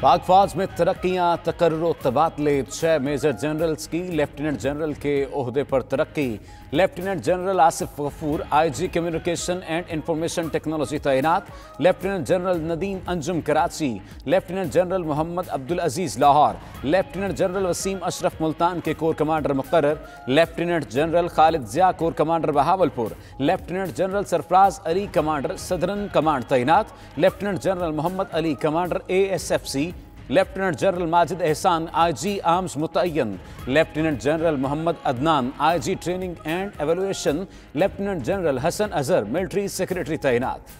पाक फौज में तरक्कियां, तकर्रुर तबादले, 6 मेजर जनरल्स की लेफ्टिनेंट जनरल के ओहदे पर तरक्की। Lieutenant general Asif Ghafoor IG communication and information technology तैनात। Lieutenant general Nadeem Anjum Karachi. Lieutenant general Mohammad Abdul Aziz Lahore. Lieutenant general Waseem Ashraf Multan के कोर कमांडर मुकर्रर। Lieutenant general Khalid Zia corps commander Bahawalpur. Lieutenant general Sarfaraz Ali commander southern command तैनात। Lieutenant general Mohammad Ali commander ASFC। Lieutenant general Majid Ehsan IG arms मुतय्यन। Lieutenant general Mohammad Adnan IG training and evaluation. Lieutenant general Hassan Azhar military secretary तैनात।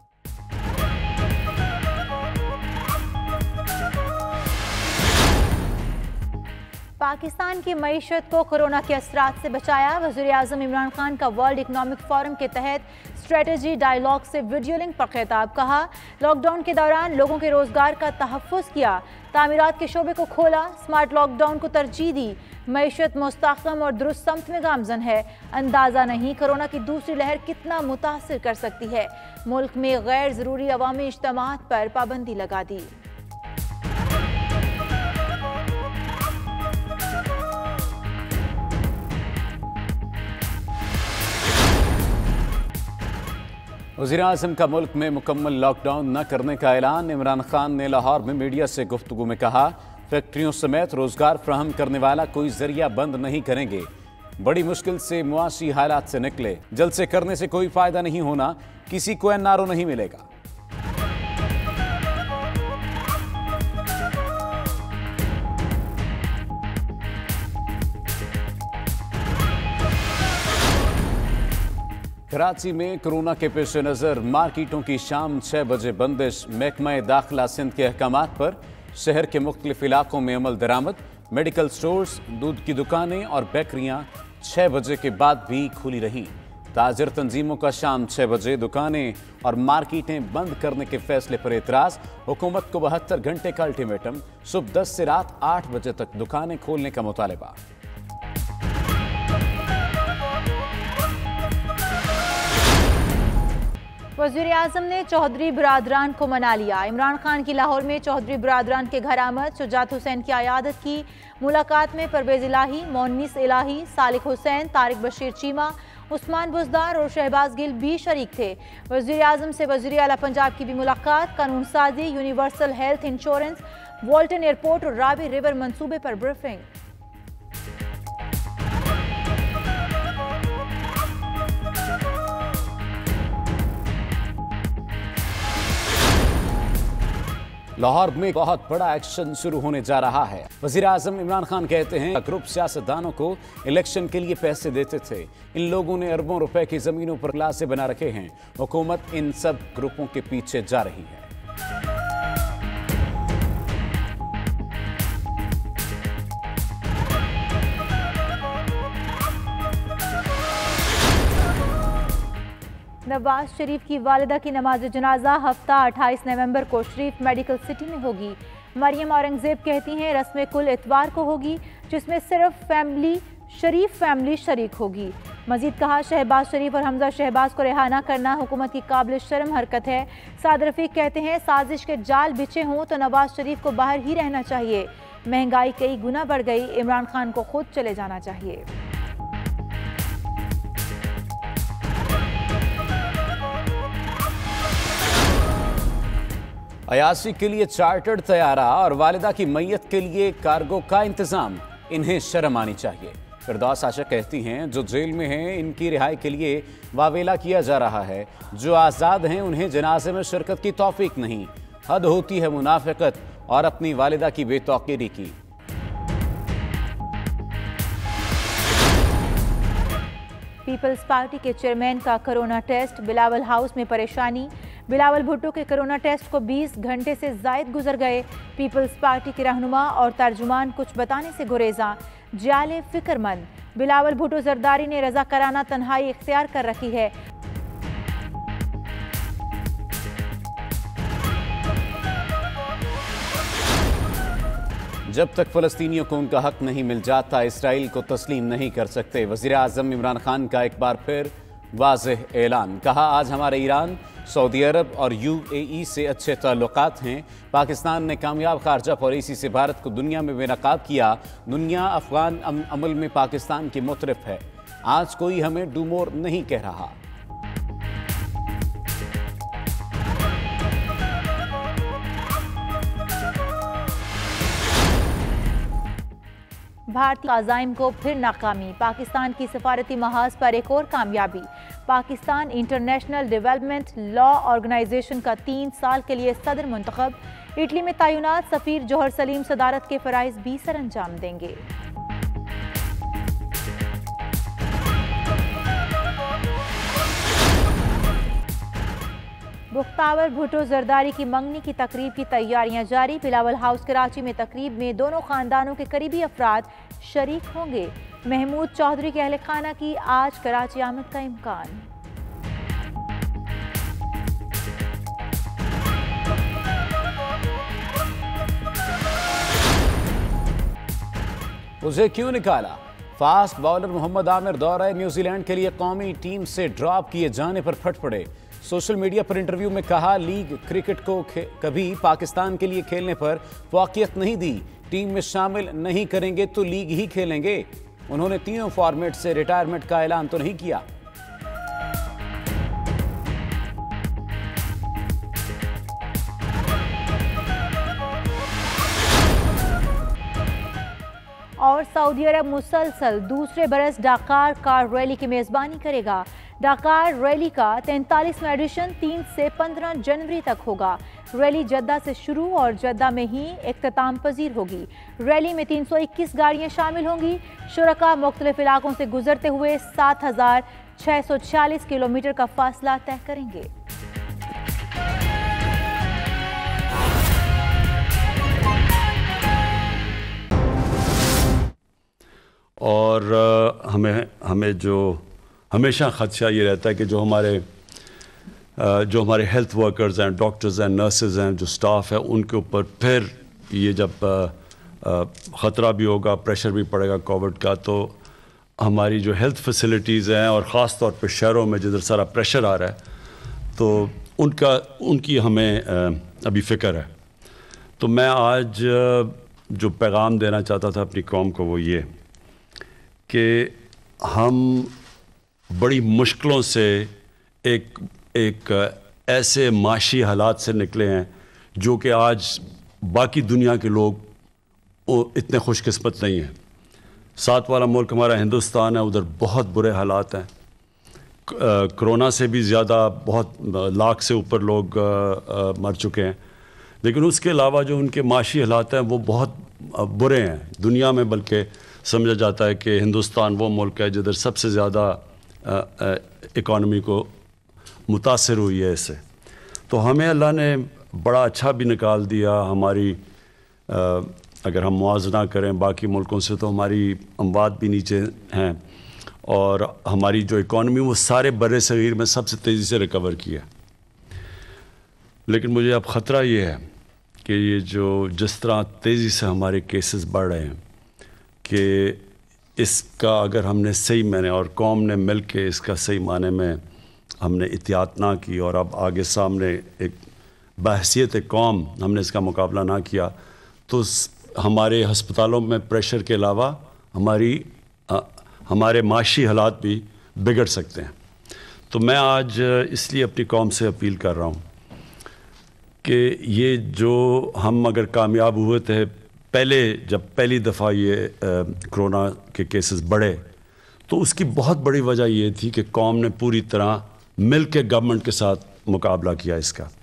पाकिस्तान की मईशत को corona के असरात से बचाया। वज़ीर-ए-आज़म इमरान खान का वर्ल्ड इकनॉमिक फोरम के तहत स्ट्रेटजी डायलॉग से वीडियो लिंक पर खिताब। कहा, लॉकडाउन के दौरान लोगों के रोजगार का तहफ़्फ़ुज़ किया, तामीरात के शोबे को खोला, स्मार्ट लॉकडाउन को तरजीह दी। मईशत मुस्तहकम और दुरुस्त समत में गामजन है। अंदाज़ा नहीं कोरोना की दूसरी लहर कितना मुतासिर कर सकती है। मुल्क में गैर ज़रूरी अवामी इज्तिमात पर पाबंदी लगा दी। वज़ीर-ए-आज़म का मुल्क में मुकम्मल लॉकडाउन न करने का ऐलान। इमरान खान ने लाहौर में मीडिया से गुफ्तगू में कहा, फैक्ट्रियों समेत रोजगार फ्राहम करने वाला कोई जरिया बंद नहीं करेंगे। बड़ी मुश्किल से मुआशी हालात से निकले, जल्द से करने से कोई फायदा नहीं होना, किसी को एनआरओ नहीं मिलेगा। कराची में कोरोना के पेश नज़र मार्केटों की शाम 6 बजे बंदिश। महकमा दाखिला सिंध के अहकामात पर शहर के मुख्तलिफ इलाकों में अमल दरामद। मेडिकल स्टोर्स, दूध की दुकानें और बेकरियां 6 बजे के बाद भी खुली रहीं। ताजर तंजीमों का शाम 6 बजे दुकानें और मार्केटें बंद करने के फैसले पर एतराज़। हुकूमत को 72 घंटे का अल्टीमेटम। सुबह 10 से रात 8 बजे तक दुकानें खोलने का मुतालबा। वज़ीर-ए-आज़म ने चौधरी बरादरान को मना लिया। इमरान खान की लाहौर में चौधरी बरादरान के घर आमद। शुजात हुसैन की आयादत की। मुलाकात में परवेज़ इलाही, मोनिस इलाही, सालिक हुसैन, तारिक बशीर चीमा, उस्मान बुज़दार और शहबाज गिल भी शरीक थे। वज़ीर-ए-आज़म से वज़ीर आला पंजाब की भी मुलाकात। कानून साजी, universal health insurance, Walton airport और रावी रिवर मंसूबे पर ब्रीफिंग। लाहौर में बहुत बड़ा एक्शन शुरू होने जा रहा है। वज़ीर-ए-आज़म इमरान खान कहते हैं, ग्रुप सियासतदानों को इलेक्शन के लिए पैसे देते थे। इन लोगों ने अरबों रुपए की जमीनों पर क्लासे बना रखे हैं। हुकूमत इन सब ग्रुपों के पीछे जा रही है। नवाज शरीफ की वालिदा की नमाज जनाजा हफ्ता 28 नवंबर को शरीफ मेडिकल सिटी में होगी। मरियम औरंगजेब कहती हैं, रस्म कुल इतवार को होगी, जिसमें सिर्फ शरीफ फैमिली शरीक होगी। मजीद कहा, शहबाज शरीफ और हमजा शहबाज को रिहा न करना हुकूमत की काबिल शर्म हरकत है। साद रफीक कहते हैं, साजिश के जाल बिछे हों तो नवाज शरीफ को बाहर ही रहना चाहिए। महंगाई कई गुना बढ़ गई, इमरान खान को खुद चले जाना चाहिए। अयाशी के लिए चार्टर्ड तैयारा और वालिदा की मैयत के लिए कार्गो का इंतजाम, इन्हें शर्म आनी चाहिए। फिरदौस आशा कहती हैं, जो जेल में हैं इनकी रिहाई के लिए वावेला किया जा रहा है। जो आज़ाद हैं उन्हें जनाजे में शिरकत की तौफीक नहीं। हद होती है मुनाफिकत और अपनी वालिदा की बेतौकीरी की। पीपल्स पार्टी के चेयरमैन का कोरोना टेस्ट। बिलावल हाउस में परेशानी। बिलावल भुट्टो के कोरोना टेस्ट को 20 घंटे से जायद गुजर गए। पीपल्स पार्टी के रहनुमा और तर्जुमान कुछ बताने से गुरेजा। जाले फिक्रमंद। बिलावल भुट्टो जरदारी ने रज़ाकाराना तन्हाई इख्तियार कर रखी है। जब तक फ़लस्तीनियों को उनका हक नहीं मिल जाता, इसराइल को तस्लीम नहीं कर सकते। वज़ीर-ए-आज़म इमरान खान का एक बार फिर वाज़ेह ऐलान। कहा, आज हमारे ईरान, सऊदी अरब और UAE से अच्छे ताल्लुकात हैं। पाकिस्तान ने कामयाब खारजा पॉलिसी से भारत को दुनिया में बेनकाब किया। दुनिया अफगान अमल में पाकिस्तान की मुतरफ है। आज कोई हमें डूमोर नहीं कह रहा। भारतीय अज़ाइम को फिर नाकामी। पाकिस्तान की सफारती महाज पर एक और कामयाबी। Pakistan international development law organisation का 3 साल के लिए सदर मुंतखब। इटली में तैनात सफीर जौहर सलीम सदारत के फ़राइज़ भी सर अंजाम देंगे। मुख्तार भुट्टो जरदारी की मंगनी की तकरीब की तैयारियां जारी। बिलावल हाउस कराची में तकरीब में दोनों खानदानों के करीबी अफराद शरीक होंगे। महमूद चौधरी के अहल खाना की आज कराची आमद का इम्कान। उसे क्यों निकाला? फास्ट बॉलर मोहम्मद आमिर दौरा न्यूजीलैंड के लिए कौमी टीम से ड्रॉप किए जाने पर फट पड़े। सोशल मीडिया पर इंटरव्यू में कहा, लीग क्रिकेट को कभी पाकिस्तान के लिए खेलने पर वक़ीयत नहीं दी। टीम में शामिल नहीं करेंगे तो लीग ही खेलेंगे। उन्होंने तीनों फॉर्मेट से रिटायरमेंट का ऐलान तो नहीं किया। और सऊदी अरब मुसलसल दूसरे बरस डाकार कार रैली की मेज़बानी करेगा। डाकार रैली का 43वां एडिशन 3 से 15 जनवरी तक होगा। रैली जद्दा से शुरू और जद्दा में ही इख्तिताम पजीर होगी। रैली में 321 गाड़ियां शामिल होंगी। शुरका मुख्तलिफ इलाकों से गुजरते हुए 7646 किलोमीटर का फासला तय करेंगे। और हमें जो हमेशा ख़दशा ये रहता है कि जो हमारे हेल्थ वर्कर्स हैं, डॉक्टर्स हैं, नर्सेज हैं, जो स्टाफ है, उनके ऊपर फिर ये जब ख़तरा भी होगा, प्रेशर भी पड़ेगा कोविड का, तो हमारी जो हेल्थ फैसिलिटीज़ हैं और ख़ास तौर पे शहरों में जिधर सारा प्रेशर आ रहा है, तो उनकी हमें अभी फ़िक्र है। तो मैं आज जो पैगाम देना चाहता था अपनी कौम को वो ये कि हम बड़ी मुश्किलों से एक ऐसे माशी हालात से निकले हैं जो कि आज बाकी दुनिया के लोग इतने खुशकिस्मत नहीं हैं। साथ वाला मुल्क हमारा हिंदुस्तान है, उधर बहुत बुरे हालात हैं। कोरोना से भी ज़्यादा बहुत लाख से ऊपर लोग मर चुके हैं, लेकिन उसके अलावा जो उनके माशी हालात हैं वो बहुत बुरे हैं दुनिया में। बल्कि समझा जाता है कि हिंदुस्तान वो मुल्क है जिधर सबसे ज़्यादा इकॉनमी को मुतासिर हुई है इससे। तो हमें अल्लाह ने बड़ा अच्छा भी निकाल दिया। हमारी अगर हम मुआवजा करें बाकी मुल्कों से तो हमारी अमवात भी नीचे हैं और हमारी जो इकॉनमी वो सारे बड़े सगीर में सबसे तेज़ी से रिकवर किया। लेकिन मुझे अब ख़तरा ये है कि ये जो जिस तरह तेज़ी से हमारे केसेस बढ़ रहे हैं कि इसका अगर हमने सही माने और कौम ने मिल के इसका सही माने में हमने एहतियात ना की और अब आगे सामने एक बहसीत कौम हमने इसका मुकाबला ना किया तो हमारे हस्पतालों में प्रेशर के अलावा हमारे माशी हालात भी बिगड़ सकते हैं। तो मैं आज इसलिए अपनी कौम से अपील कर रहा हूँ कि ये जो हम अगर कामयाब हुए थे जब पहली दफ़ा ये कोरोना के केसेस बढ़े तो उसकी बहुत बड़ी वजह ये थी कि कौम ने पूरी तरह मिल के गवर्नमेंट के साथ मुकाबला किया इसका।